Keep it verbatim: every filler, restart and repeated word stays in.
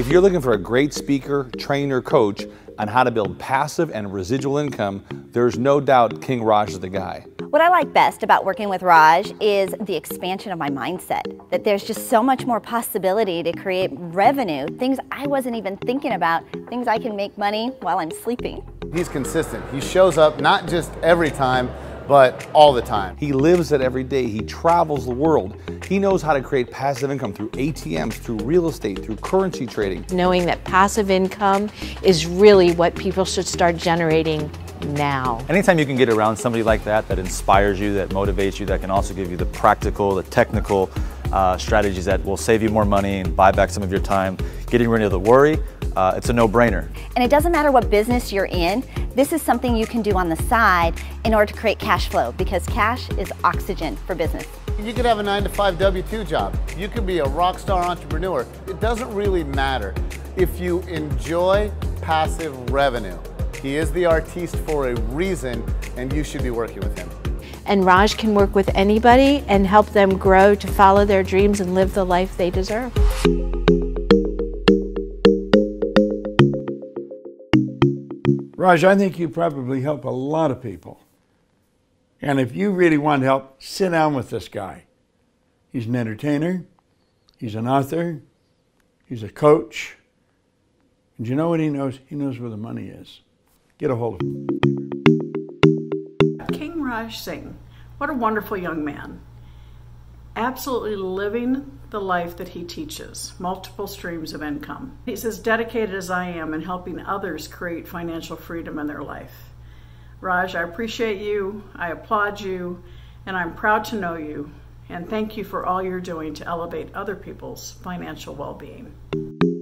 If you're looking for a great speaker, trainer, coach on how to build passive and residual income, there's no doubt King Raj is the guy. What I like best about working with Raj is the expansion of my mindset, that there's just so much more possibility to create revenue, things I wasn't even thinking about, things I can make money while I'm sleeping. He's consistent. He shows up not just every time, but all the time. He lives it every day. He travels the world. He knows how to create passive income through A T Ms, through real estate, through currency trading. Knowing that passive income is really what people should start generating now. Anytime you can get around somebody like that, that inspires you, that motivates you, that can also give you the practical, the technical uh, strategies that will save you more money and buy back some of your time, getting rid of the worry, uh, it's a no-brainer. And it doesn't matter what business you're in, this is something you can do on the side in order to create cash flow, because cash is oxygen for business. You could have a nine to five W two job. You could be a rock star entrepreneur. It doesn't really matter if you enjoy passive revenue. He is the artiste for a reason, and you should be working with him. And Raj can work with anybody and help them grow to follow their dreams and live the life they deserve. Raj, I think you probably help a lot of people. And if you really want help, sit down with this guy. He's an entertainer, he's an author, he's a coach. And you know what he knows? He knows where the money is. Get a hold of him. King Raj Singh, what a wonderful young man. Absolutely living the life that he teaches, multiple streams of income. He's as dedicated as I am in helping others create financial freedom in their life. Raj, I appreciate you, I applaud you, and I'm proud to know you, and thank you for all you're doing to elevate other people's financial well-being.